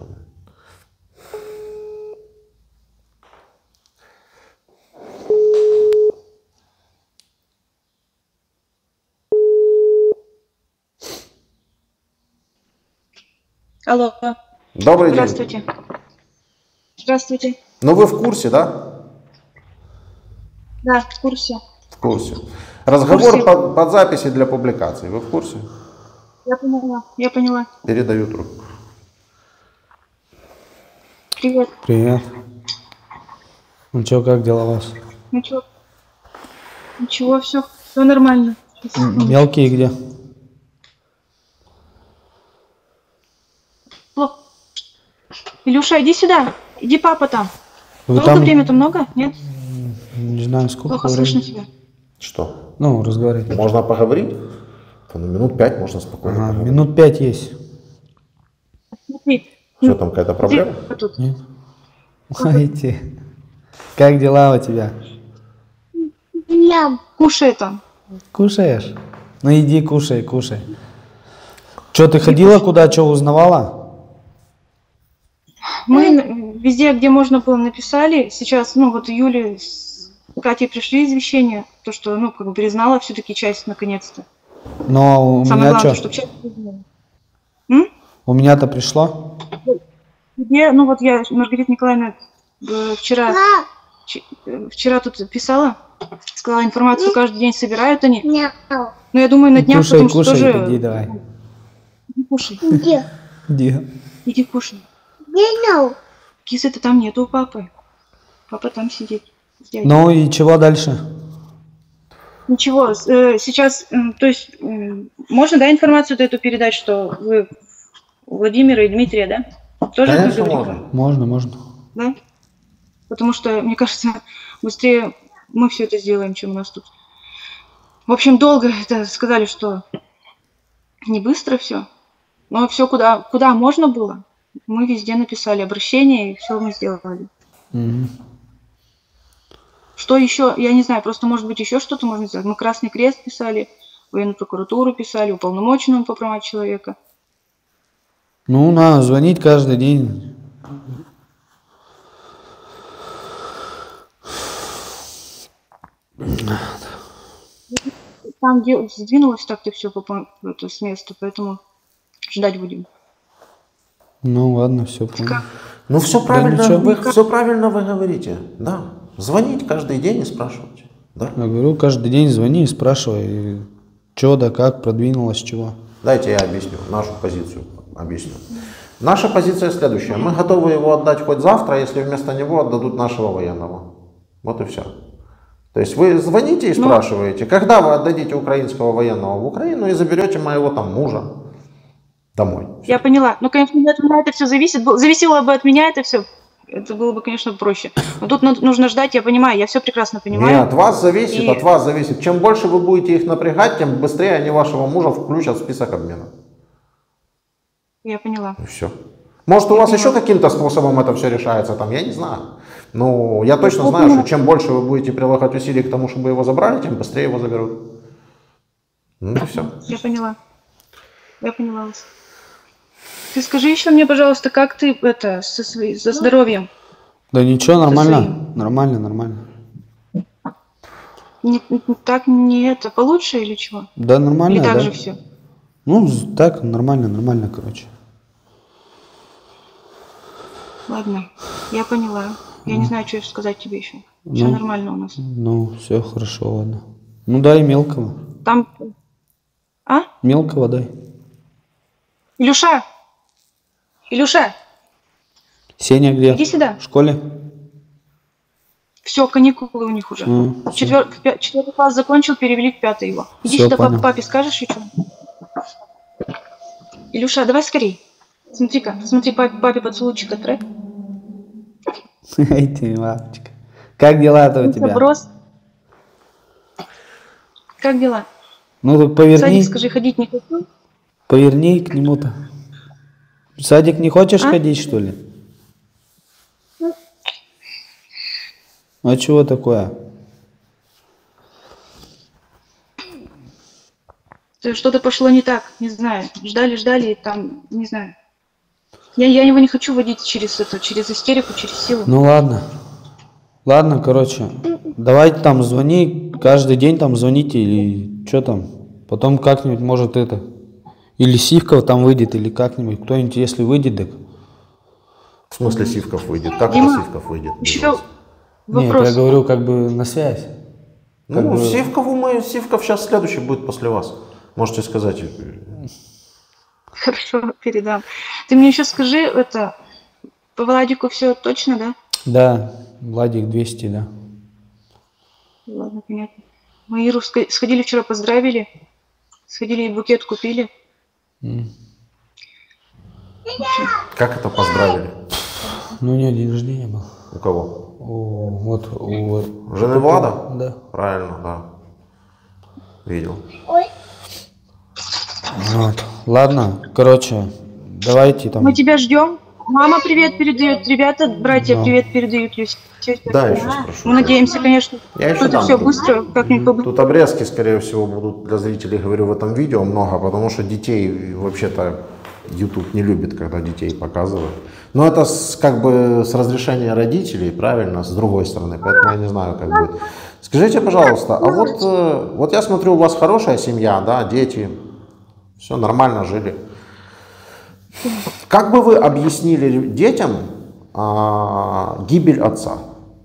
Алло. Добрый день. Здравствуйте. Здравствуйте. Ну вы в курсе, да? Да, в курсе. В курсе. Разговор В курсе. Под, под записи для публикации. Вы в курсе? Я поняла. Я поняла. Передаю трубку. Привет. Привет. Ну чё, как дела у вас? Ничего. Ничего, все, все нормально. Мелкие где? Плохо. Илюша, иди сюда. Иди, папа там. Вы Долго там, время-то много? Нет? не знаю, сколько Плохо времени. слышно тебя. Что? Ну, разговаривать. Можно поговорить? То на минут пять можно спокойно Ага, поговорить. минут пять есть. Смотри. Что там, какая-то проблема? Где тут? Нет? Уходите. Как дела у тебя? Кушай там. Кушаешь? Ну иди кушай, кушай. Че, ты ходила куда, что узнавала? Мы везде, где можно было, написали. Сейчас, ну вот Юле с Катей пришли извещения, то, что, ну, как бы признала все-таки часть наконец-то. Но у Самое меня главное, что? чтобы часть признала. М? У меня-то пришло? Тебе, ну вот я, Маргарита Николаевна, э, вчера, ч- э, вчера тут писала, сказала, информацию каждый день собирают они. Но я думаю, на днях, Кушай, потому что кушай, тоже... иди давай. Иди кушай. Иди. Иди кушай. Кисы-то там нету у папы. Папа там сидит. с дядей. Ну и чего дальше? Ничего, с- э, сейчас, м, то есть, м, можно, да, информацию эту передать, что вы Владимира и Дмитрия, да? Тоже Конечно, вы говорите? можно. Можно, можно. Да? Потому что, мне кажется, быстрее мы все это сделаем, чем у нас тут. В общем, долго это сказали, что не быстро все. Но все, куда, куда можно было, мы везде написали обращение, и все мы сделали. Мгм. Что еще, я не знаю, просто может быть еще что-то можно сделать. Мы Красный Крест писали, военную прокуратуру писали, уполномоченному по правам человека. Ну, надо звонить каждый день. Там где сдвинулось так-то все это с места, поэтому ждать будем. Ну ладно, все понял. Как? Ну все правильно, ничего. вы, все правильно вы говорите. Да. Звонить каждый день и спрашивать. Да. Я говорю, каждый день звони и спрашивай, что да как, продвинулось, чего. Дайте я объясню, нашу позицию объясню. Наша позиция следующая. Мы готовы его отдать хоть завтра, если вместо него отдадут нашего военного. Вот и все. То есть вы звоните и спрашиваете, когда вы отдадите украинского военного в Украину и заберете моего там мужа домой. Я поняла. Ну, конечно, от меня это все зависит. Был- Зависело бы от меня это все. Это было бы, конечно, проще. Но тут над- нужно ждать, я понимаю, я все прекрасно понимаю. Нет, от вас зависит, И- от вас зависит. Чем больше вы будете их напрягать, тем быстрее они вашего мужа включат в список обмена. Я поняла. И все. Может, у вас еще каким-то способом это все решается, там, я не знаю. Ну, я точно знаю, что чем больше вы будете прилагать усилий к тому, чтобы его забрали, тем быстрее его заберут. Ну и все. Я поняла. Я поняла вас. Ты скажи еще мне, пожалуйста, как ты это со, своей, со здоровьем? Да ничего, нормально, своим. нормально, нормально. Не, не- так не это получше или чего? Да, нормально, Или так да. же все? Ну, з- так, нормально, нормально, короче. Ладно, я поняла. Я не знаю, что сказать тебе еще. Все Ну. нормально у нас. Ну, все хорошо, ладно. Ну, дай мелкого. Там... А? Мелкого дай. Илюша! Илюша! Сеня где? Иди сюда. В школе? Все, каникулы у них уже. М, всё. Четвер... в пя- Четвертый класс закончил, перевели в пятый его. Иди Всё, сюда, пап- понял. папе скажешь еще. Илюша, давай скорей. Смотри-ка, смотри, папе, папе поцелуйчик отправь. Эй, ты, мамочка. Как дела-то у тебя? Заброс. Как дела? Ну, так В поверни, садик, скажи, ходить не хочу? поверни к нему-то. В садик не хочешь А? ходить, что ли? А чего такое? Да что-то пошло не так, не знаю. Ждали, ждали, и там, не знаю. Я, я его не хочу водить через это, через истерику, через силу. Ну ладно. Ладно, короче. Давайте там звони, каждый день там звоните или что там. Потом как-нибудь, может, это. Или Сивков там выйдет, или как-нибудь. Кто-нибудь, если выйдет, так. В смысле Сивков выйдет? Как Дима, это Сивков выйдет? без Еще вас? Нет, вопрос. я говорю как бы на связь. Как Ну, бы- Сивкову мы, Сивков сейчас следующий будет после вас. Можете сказать. Хорошо, передам. Ты мне еще скажи, это, по Владику все точно, да? Да, Владик двести, да. Ладно, понятно. Мы Иру ска- сходили вчера, поздравили. Сходили и букет купили. М. Как это поздравили? Ну, у нее день рождения был. У кого? О, вот у Жены Влада? Да. Правильно, да. Видел. Вот. Ладно, короче, давайте там. Мы тебя ждем. Мама привет передает, ребята, братья Да. привет передают. Люся. Да, я сейчас спрошу. Мы надеемся, конечно, Я еще что это дам все тут. быстро, как-нибудь побыстрее. Тут обрезки, скорее всего, будут для зрителей, говорю, в этом видео много, потому что детей вообще-то YouTube не любит, когда детей показывают. Но это с, как бы с разрешения родителей, правильно, с другой стороны, поэтому я не знаю, как будет. Скажите, пожалуйста, а вот, э, вот я смотрю, у вас хорошая семья, да, дети, все нормально жили. Как бы вы объяснили детям а, гибель отца?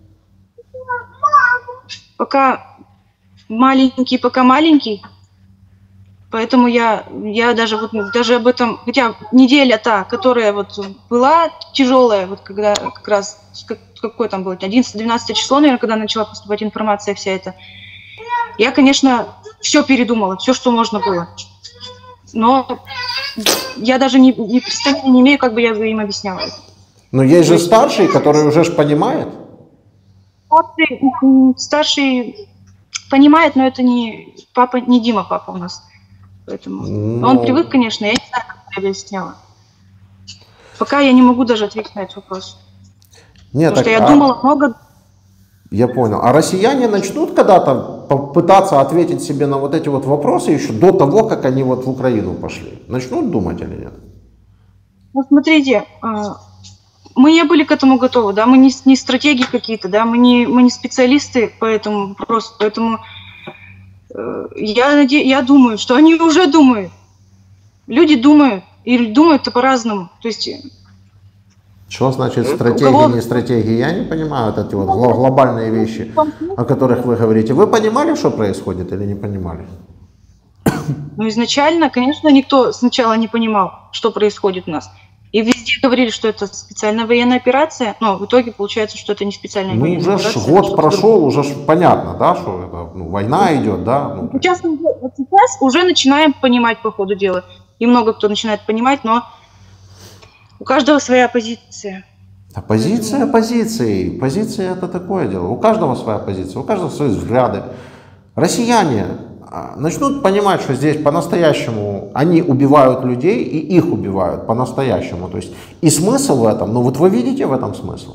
Пока маленький, пока маленький. Поэтому я, я даже вот даже об этом, хотя неделя та, которая вот была тяжелая, вот когда как раз как- какое там было, одиннадцатое-двенадцатое число, наверное, когда начала поступать информация вся эта, я, конечно, все передумала, все, что можно было. Но я даже не, не представления не имею, как бы я бы им объясняла. Но есть же старший, который уже ж понимает. Старший, м, старший понимает, но это не папа, не Дима папа у нас. Поэтому Ну. он привык, конечно, я не знаю, как я объясняла. Пока я не могу даже ответить на этот вопрос. Нет, Потому что так, я а- думала много. Я понял. А россияне начнут когда-то попытаться ответить себе на вот эти вот вопросы еще до того, как они вот в Украину пошли? Начнут думать или нет? Ну, смотрите, а, мы не были к этому готовы, да, мы не, не стратеги какие-то, да, мы не, мы не специалисты по этому вопросу, поэтому э, я, наде- я думаю, что они уже думают. Люди думают, и думают-то по-разному. То есть Что значит У стратегии, кого- не стратегии? Я не понимаю вот эти вот гло- глобальные вещи, о которых вы говорите. Вы понимали, что происходит, или не понимали? Ну, изначально, конечно, никто сначала не понимал, что происходит у нас. И везде говорили, что это специальная военная операция, но в итоге получается, что это не специальная Ну, военная уже ж операция. а год что-то прошел, уже ж понятно, да, что это, ну, война идет, да? Ну, другое. Сейчас, вот сейчас уже начинаем понимать по ходу дела. И много кто начинает понимать, но у каждого своя позиция. а позиция позицией. Позиция это такое дело. У каждого своя позиция, у каждого свои взгляды. Россияне а, начнут понимать, что здесь по-настоящему они убивают людей и их убивают по-настоящему. То есть и смысл в этом, ну вот вы видите в этом смысл?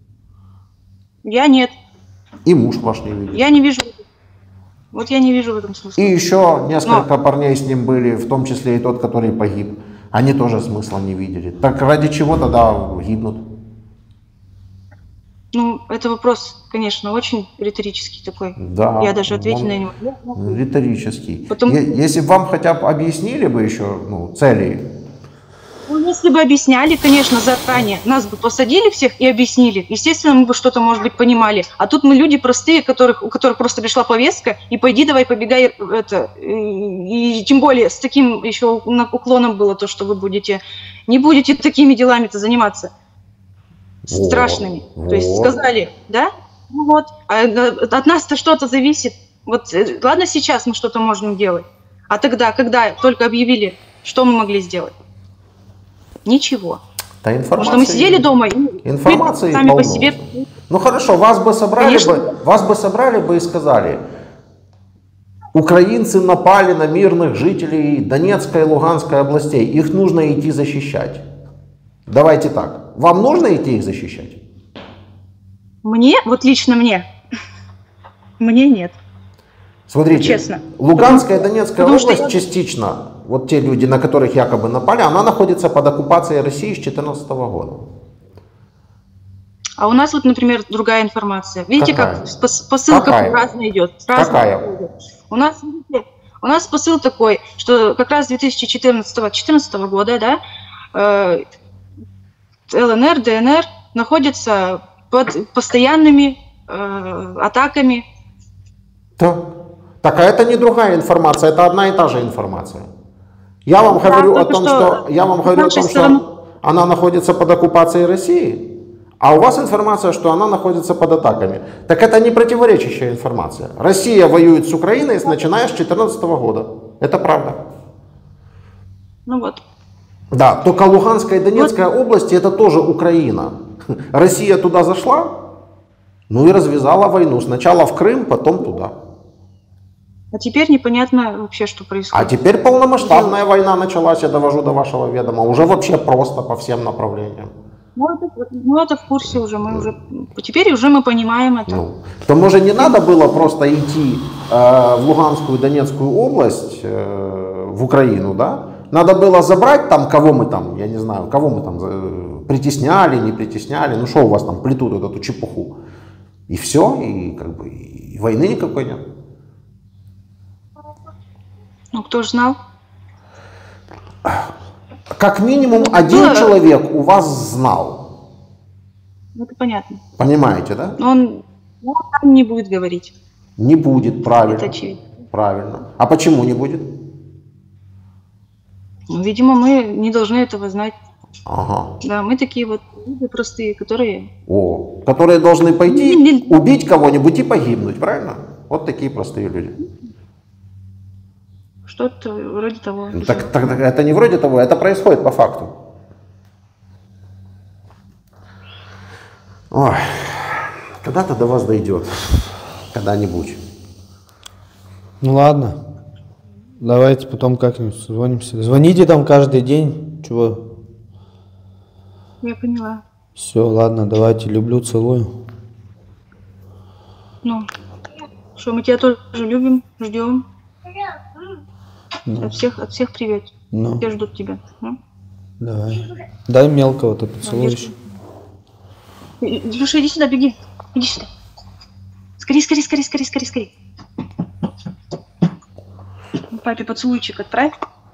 Я нет, И муж ваш не видит. я не вижу. Вот я не вижу в этом смысла. И еще несколько парней с ним были, в том числе и тот, который погиб. Они тоже смысла не видели. Так ради чего тогда гибнут? Ну, это вопрос, конечно, очень риторический такой. Да, Я даже ответить он на него. риторический. Потому- Е- Если бы вам хотя бы объяснили бы еще ну, цели. Ну, если бы объясняли, конечно, заранее, нас бы посадили всех и объяснили, естественно, мы бы что-то, может быть, понимали. А тут мы люди простые, которых, у которых просто пришла повестка, и пойди давай, побегай, это, и, и тем более с таким еще уклоном было то, что вы будете, не будете такими делами-то заниматься, Вот, страшными. То есть вот. сказали, да, Ну вот, а, э, от нас-то что-то зависит. Вот, э, ладно, сейчас мы что-то можем делать, а тогда, когда только объявили, что мы могли сделать? Ничего. Да, Потому информации, что мы сидели дома и информации сами полно. по себе. Ну хорошо, вас бы собрали Конечно. бы, вас бы собрали бы и сказали: украинцы напали на мирных жителей Донецкой и Луганской областей, их нужно идти защищать. Давайте так, вам нужно идти их защищать? Мне, вот лично мне, мне нет. Смотрите, Честно. Луганская и Донецкая потому что область я- частично, вот те люди, на которых якобы напали, она находится под оккупацией России с две тысячи четырнадцатого года. А у нас вот, например, другая информация. Видите, Какая? как пос- посылка Какая? разная идет. разная Какая? идет. У нас, видите, у нас посыл такой, что как раз с две тысячи четырнадцатого года, да, э, ЛНР, ДНР находятся под постоянными э, атаками. Да. Так, а это не другая информация, это одна и та же информация. Я вам Да, говорю о только том, что что, я вам с говорю о нашей том, стороны- что она находится под оккупацией России, а у вас информация, что она находится под атаками. Так это не противоречащая информация. Россия воюет с Украиной, начиная с две тысячи четырнадцатого года. Это правда. Ну вот. Да, только Луганская и Донецкая области это тоже Украина. Россия туда зашла, ну и развязала войну. Сначала в Крым, потом туда. А теперь непонятно вообще, что А происходит. теперь полномасштабная война началась, я довожу до вашего ведома. Уже вообще просто по всем направлениям. Ну, это, ну, это в курсе уже, мы уже, теперь уже мы понимаем это. Ну, то может не надо было просто идти э, в Луганскую и Донецкую область, э, в Украину, да? Надо было забрать там, кого мы там, я не знаю, кого мы там э, притесняли, не притесняли, ну что у вас там плетут вот эту чепуху. И все, и как бы и войны никакой нет. Ну, кто ж знал? Как минимум один Да. человек у вас знал. Это понятно. Понимаете, да? Но он, ну, он не будет говорить. Не будет, правильно. Это очевидно. Правильно. А почему не будет? Ну, видимо, мы не должны этого знать. Ага. Да, мы такие вот люди простые, которые... О, которые должны пойти, Не- не- убить кого-нибудь и погибнуть, правильно? Вот такие простые люди. Что-то вроде того. Ну, так, так- так это не вроде того, это происходит по факту. Ой, когда-то до вас дойдет. Когда-нибудь. Ну ладно. Давайте потом как-нибудь созвонимся. Звоните там каждый день. Чего? Я поняла. Все, ладно, давайте. Люблю, целую. Ну, что мы тебя тоже любим, ждем. От всех, от всех привет. Ну, Все ждут тебя. Ну? давай. Дай мелкого-то поцелуешь. Илюша, иди сюда, беги. Иди сюда. Скорей, скорей, скорей, скорей, скорей, скорей. Папе поцелуйчик отправь.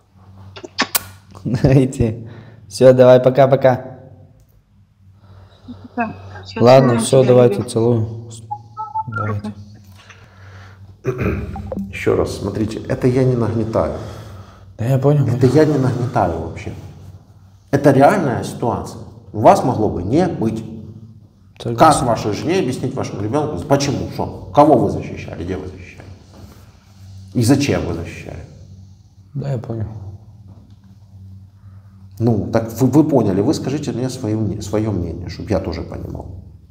Давайте. Все, давай, пока-пока. Да, всё, Ладно, целуем все, тебя, давайте, любим. целую. Давайте. Еще раз, смотрите, это я не нагнетаю. Да я понял. Это я не нагнетаю вообще. Это реальная ситуация. У вас могло бы не быть. Как Согласен. вашей жене объяснить вашему ребенку, почему, что, кого вы защищали, где вы защищали? И зачем вы защищали? Да, я понял. Ну, так вы, вы поняли, вы скажите мне свое, мне- свое мнение, чтобы я тоже понимал.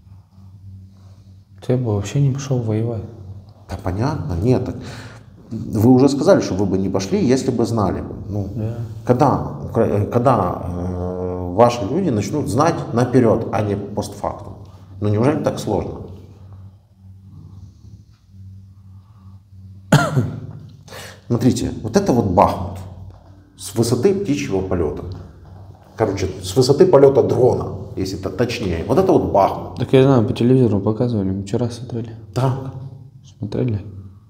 Ты бы вообще не пошел воевать. Да понятно, нет. так Вы уже сказали, что вы бы не пошли, если бы знали бы. Ну, Да. когда укра- когда э, ваши люди начнут знать наперед, а не постфактум? Ну неужели так сложно? Смотрите, вот это вот Бахмут с высоты птичьего полета. Короче, с высоты полета дрона, если это точнее. Вот это вот Бахмут. Так я знаю, по телевизору показывали, мы вчера смотрели. Так. Смотрели?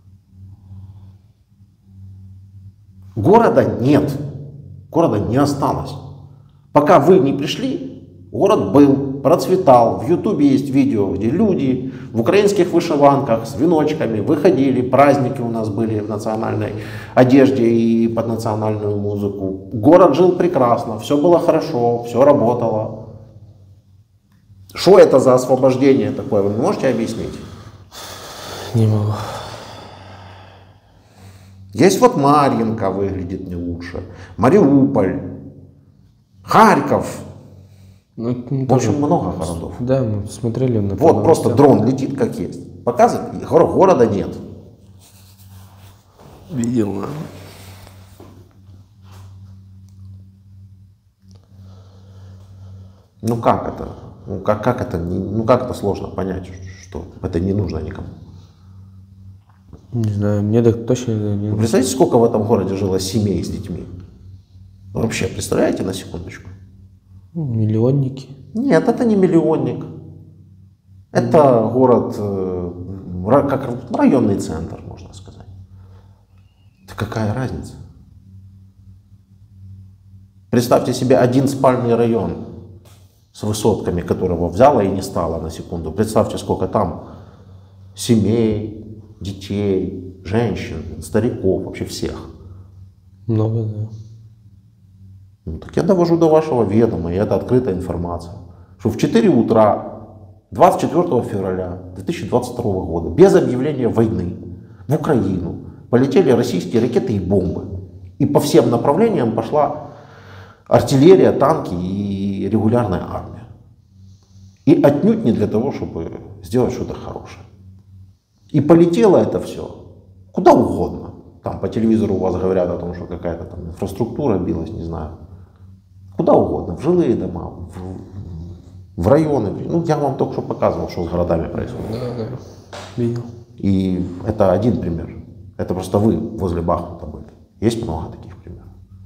Города нет. Города не осталось. Пока вы не пришли, город был, процветал. В Ютубе есть видео, где люди в украинских вышиванках с веночками выходили. Праздники у нас были в национальной одежде и под национальную музыку. Город жил прекрасно, все было хорошо, все работало. Что это за освобождение такое, вы можете объяснить? Не могу. Есть вот Марьинка, выглядит не лучше, Мариуполь, Харьков. Ну, В общем, много городов. Да, мы смотрели на Вот просто дрон летит как есть. Показывает, горо- города нет. Видел, да. Ну как это? Ну как, как это? не- Ну как это сложно понять, что это не нужно никому? Не знаю, мне так точно не... Вы представляете, сколько в этом городе жило семей с детьми? Вообще, представляете на секундочку? Ну, миллионники. Нет, это не миллионник. Это город, э, ра- как районный центр, можно сказать. Да какая разница? Представьте себе один спальный район с высотками, которого взяла и не стало на секунду. Представьте, сколько там семей, детей, женщин, стариков, вообще всех. Много, да. Ну, так я довожу до вашего ведома, и это открытая информация, что в четыре утра двадцать четвёртого февраля две тысячи двадцать второго года без объявления войны в Украину полетели российские ракеты и бомбы. И по всем направлениям пошла артиллерия, танки и регулярная армия. И отнюдь не для того, чтобы сделать что-то хорошее. И полетело это все куда угодно. Там по телевизору у вас говорят о том, что какая-то там инфраструктура билась, не знаю. Куда угодно, в жилые дома, в, в районы. Ну, я вам только что показывал, что с городами происходит. Да, да. Видел. И это один пример. Это просто вы возле Бахмута были. Есть много таких примеров.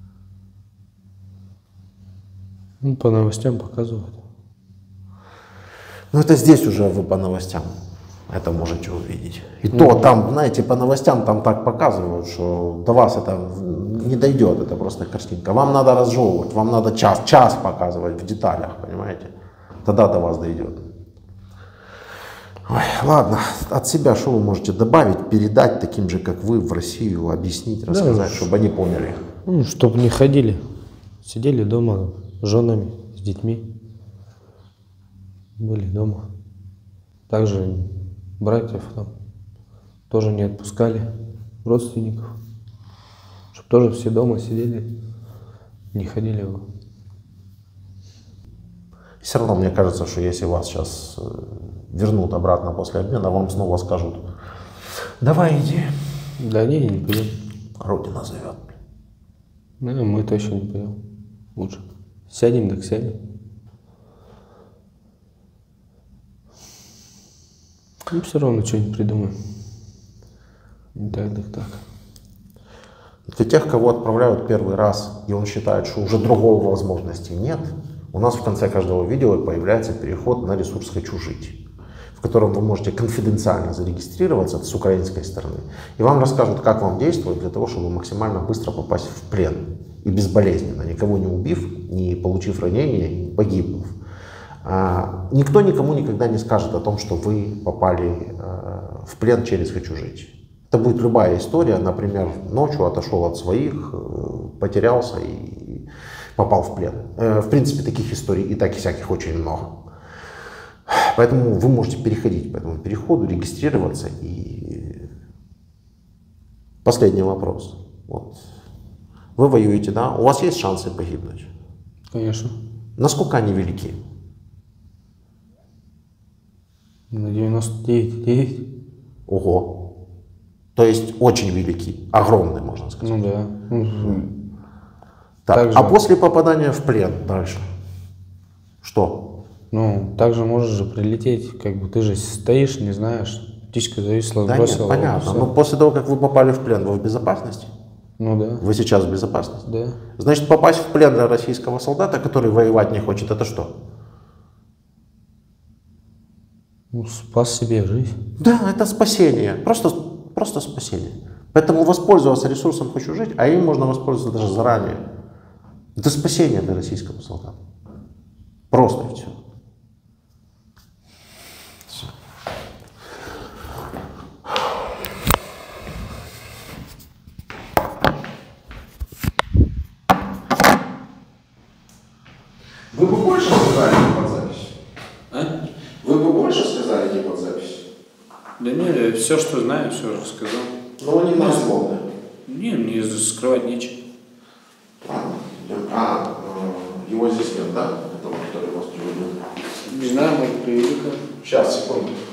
Ну, по новостям показывают. Ну, это здесь уже вы по новостям это можете увидеть. И то там, знаете, по новостям там так показывают, что до вас это не дойдет, это просто картинка. Вам надо разжевывать, вам надо час, час показывать в деталях, понимаете? Тогда до вас дойдет. Ой, ладно, от себя что вы можете добавить, передать таким же, как вы, в Россию, объяснить, рассказать, Да, чтобы они поняли? Ну, чтобы не ходили. Сидели дома с женами, с детьми. Были дома. Также братьев там тоже не отпускали, родственников. Чтобы тоже все дома сидели, не ходили. в- Все равно мне кажется, что если вас сейчас вернут обратно после обмена, вам снова скажут: давай иди, Да не, не пойдем. Родина зовет. Да, мы точно не пойдем. Лучше. Сядем, так сядем. Ну, все равно что-нибудь придумаем. Не так, так, так. Для тех, кого отправляют первый раз, и он считает, что уже другой возможности нет, у нас в конце каждого видео появляется переход на ресурс «Хочу жить», в котором вы можете конфиденциально зарегистрироваться с украинской стороны, и вам расскажут, как вам действовать для того, чтобы максимально быстро попасть в плен и безболезненно, никого не убив, не получив ранения, не погибнув. А, никто никому никогда не скажет о том, что вы попали э, в плен через «Хочу жить». Это будет любая история, например, ночью отошел от своих, э, потерялся и попал в плен. Э, в принципе, таких историй и так и всяких очень много. Поэтому вы можете переходить по этому переходу, регистрироваться. И последний вопрос. Вот. Вы воюете, да? У вас есть шансы погибнуть? Конечно. Насколько они велики? На девяносто девять и девять. Ого. То есть очень велики, огромные, можно сказать. Ну да. Ну, Так, также- а после попадания в плен дальше? Что? ну, также можешь же прилететь, как бы ты же стоишь, не знаешь, птичка зависла, Да бросила. нет, понятно. всё. Но после того, как вы попали в плен, вы в безопасности? Ну да. Вы сейчас в безопасности? Да. Значит, попасть в плен для российского солдата, который воевать не хочет, это что? Ну, спас себе жизнь. Да, это спасение. Просто, просто спасение. Поэтому воспользоваться ресурсом «Хочу жить», а им можно воспользоваться даже заранее. Это спасение для российского солдата. Просто и все. Всё. Вы бы больше сказали под запись? А? Да нет, все, что знаю, все рассказал. Ну, они многословные. Не, мне скрывать нечего. Ладно, идем. А, его здесь нет, да? Этого, который вас приводил. Не знаю, может, привели. Сейчас, секунду.